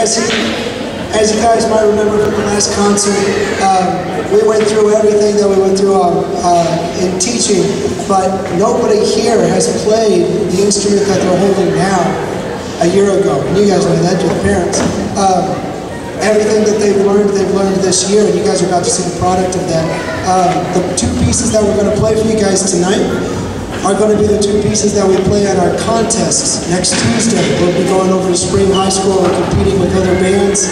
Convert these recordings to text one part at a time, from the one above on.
as you guys might remember from the last concert, we went through everything that we went through in teaching, but nobody here has played the instrument that they're holding now a year ago. And you guys know that, your parents. Everything that they've learned this year, and you guys are about to see the product of that. The two pieces that we're going to play for you guys tonight are going to be the two pieces that we play at our contests next Tuesday. We'll be going over to Spring High School and competing with other bands.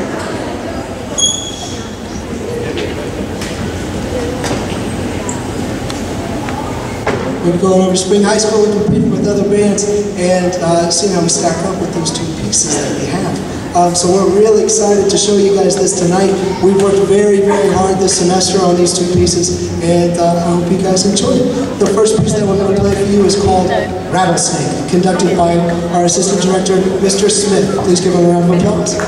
We'll be going over to Spring High School and competing with other bands and seeing how we stack up with those two pieces that we have. So we're really excited to show you guys this tonight. We've worked very, very hard this semester on these two pieces, and I hope you guys enjoy it. The first piece that we're going to play for you is called Rattlesnake, conducted by our Assistant Director, Mr. Smith. Please give him a round of applause.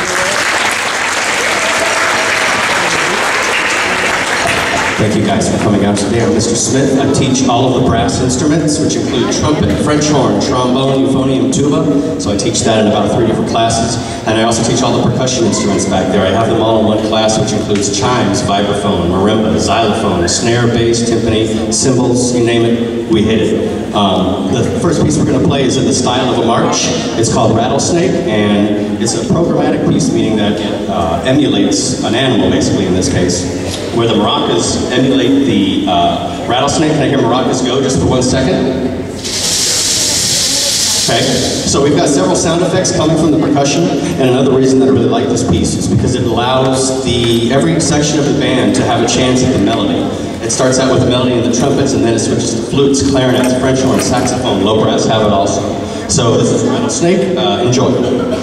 Thank you guys for coming out today. I'm Mr. Smith. I teach all of the brass instruments, which include trumpet, French horn, trombone, euphonium, tuba. So I teach that in about 3 different classes. And I also teach all the percussion instruments back there. I have them all in one class, which includes chimes, vibraphone, marimba, xylophone, snare, bass, timpani, cymbals, you name it, we hit it. The first piece we're going to play is in the style of a march. It's called Rattlesnake, and it's a programmatic piece, meaning that it emulates an animal, basically, in this case, where the maracas emulate the rattlesnake. Can I hear maracas go just for 1 second? Okay, so we've got several sound effects coming from the percussion, and another reason that I really like this piece is because it allows every section of the band to have a chance at the melody. It starts out with the melody in the trumpets, and then it switches to flutes, clarinets, French horn, saxophone, low brass have it also. So this is Rattlesnake. Enjoy.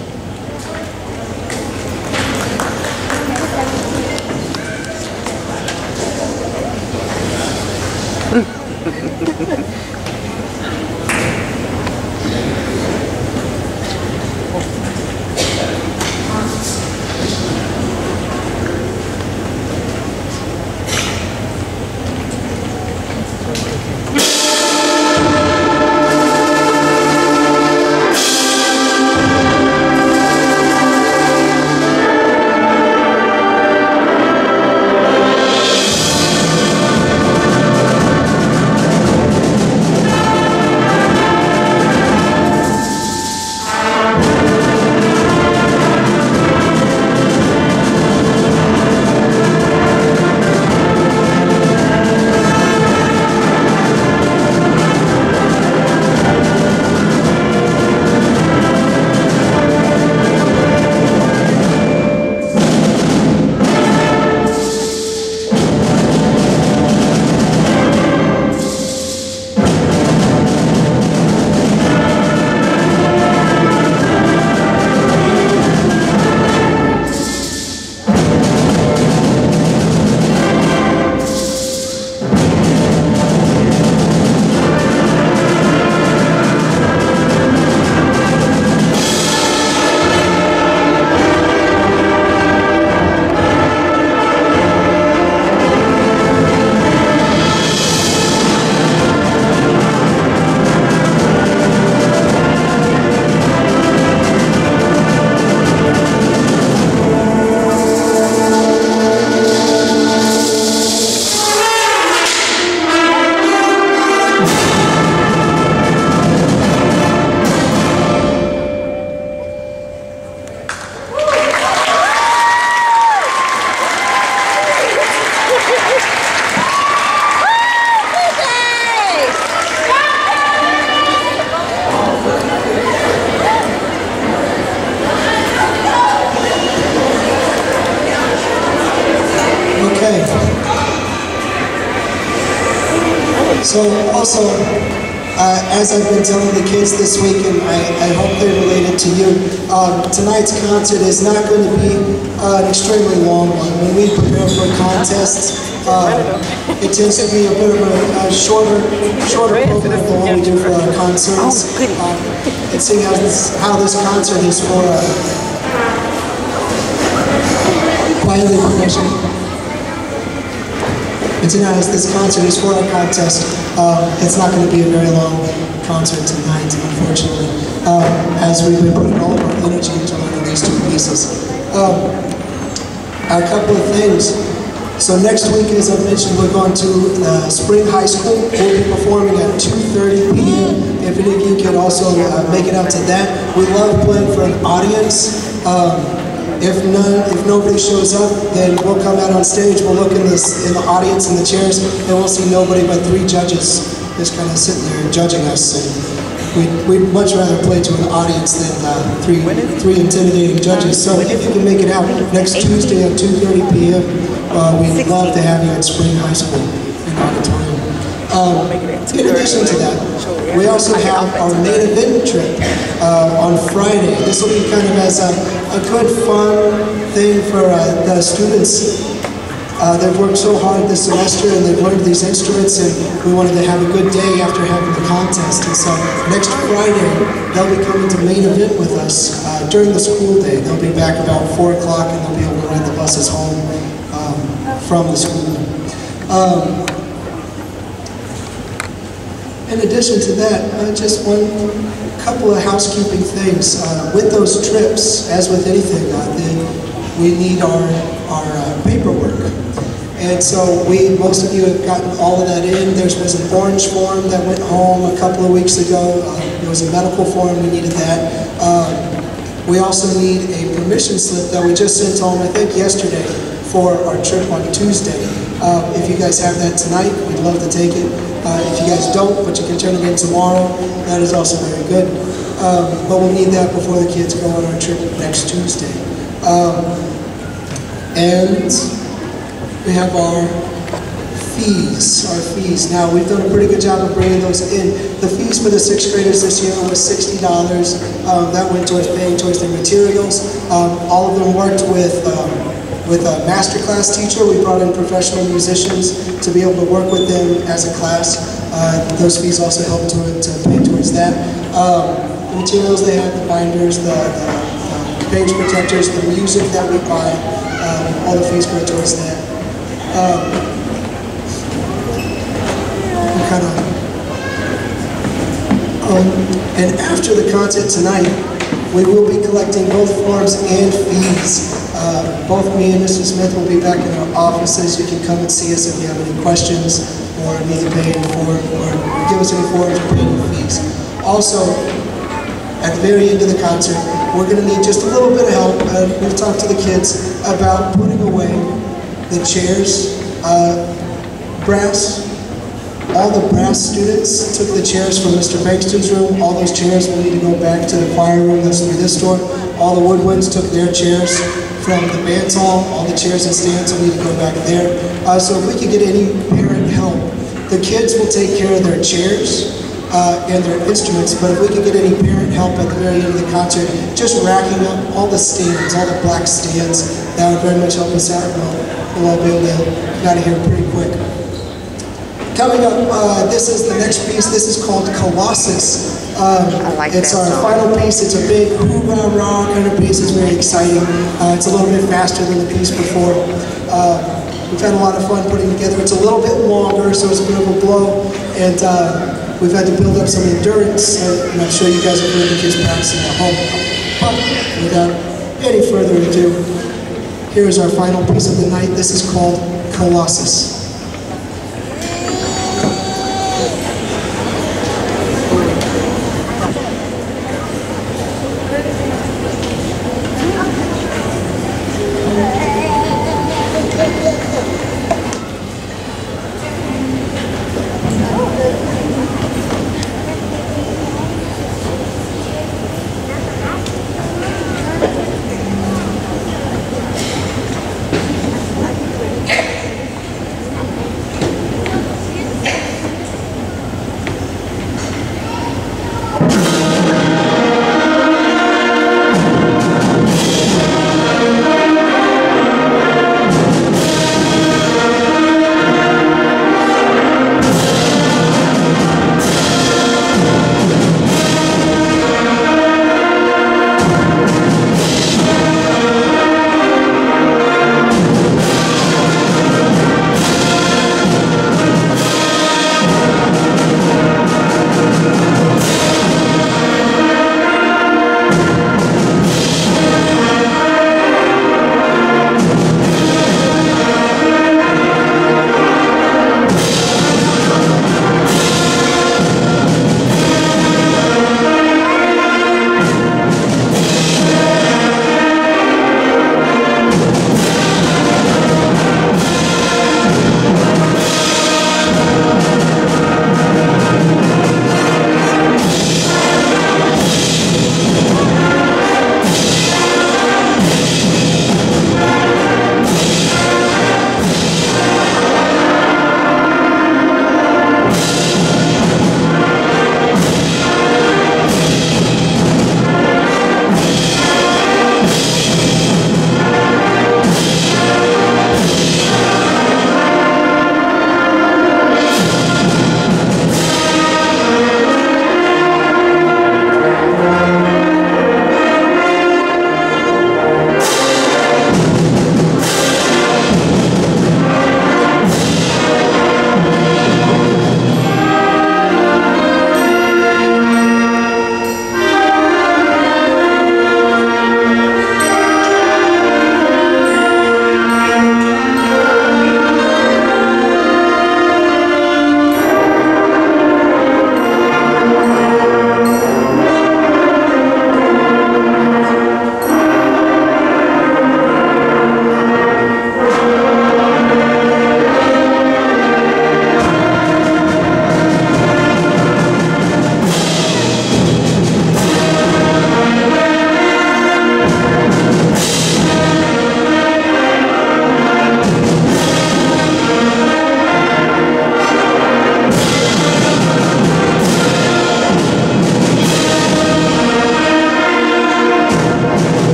So also, as I've been telling the kids this week, and I hope they relate it to you, tonight's concert is not going to be an extremely long one. When we prepare for contests, it tends to be a bit of a shorter program than what we do for our concerts. And seeing how this concert is for quietly percussion. And tonight, as this concert is for our contest, it's not going to be a very long concert tonight, unfortunately, as we've been putting all of our energy into learning those two pieces. A couple of things. So next week, as I mentioned, we're going to Spring High School. We'll be performing at 2:30 p.m. If any of you can also make it out to that. We love playing for an audience. If nobody shows up, then we'll come out on stage, we'll look in the audience in the chairs, and we'll see nobody but 3 judges just kind of sitting there judging us. And we'd much rather play to an audience than three intimidating judges. So if you can make it out next Tuesday at 2:30 p.m., we'd love to have you at Spring High School in auditorium. In addition to that, we also have our main event trip on Friday. This will be kind of as a good fun thing for the students. They've worked so hard this semester and they've learned these instruments, and we wanted to have a good day after having the contest. And so next Friday, they'll be coming to main event with us during the school day. They'll be back about 4 o'clock and they'll be able to ride the buses home from the school. In addition to that, just one couple of housekeeping things. With those trips, as with anything, we need our paperwork. And so most of you have gotten all of that in. There was an orange form that went home a couple of weeks ago. There was a medical form, we needed that. We also need a permission slip that we just sent home, I think yesterday, for our trip on Tuesday. If you guys have that tonight, we'd love to take it. If you guys don't, but you can turn it in tomorrow, that is also very good. But we'll need that before the kids go on our trip next Tuesday. And we have our fees. Now, we've done a pretty good job of bringing those in. The fees for the 6th graders this year was $60. That went towards paying towards their materials. All of them worked with a masterclass teacher. We brought in professional musicians to be able to work with them as a class. Those fees also help to pay towards that. The materials they have, the binders, the page protectors, the music that we buy, all the fees go towards that. And after the concert tonight, we will be collecting both forms and fees. Both me and Mr. Smith will be back in our offices. You can come and see us if you have any questions or need to pay any form or give us any forms or pay any fees. Also, at the very end of the concert, we're going to need just a little bit of help. We've talked to the kids about putting away the chairs, brass. All the brass students took the chairs from Mr. Bankston's room. All those chairs will need to go back to the choir room that's through this door. All the woodwinds took their chairs from the band hall. All the chairs and stands will need to go back there. So if we could get any parent help, the kids will take care of their chairs and their instruments, but if we could get any parent help at the very end of the concert, just racking up all the stands, all the black stands, that would very much help us out. We'll all be able to get out of here pretty quick. Coming up, this is the next piece. This is called Colossus. It's our final piece. It's a big hoorah kind of piece. It's very exciting. It's a little bit faster than the piece before. We've had a lot of fun putting together. It's a little bit longer, so it's a bit of a blow. And we've had to build up some endurance. And I'm sure you guys have heard the kids practicing at home. But without any further ado, here is our final piece of the night. This is called Colossus.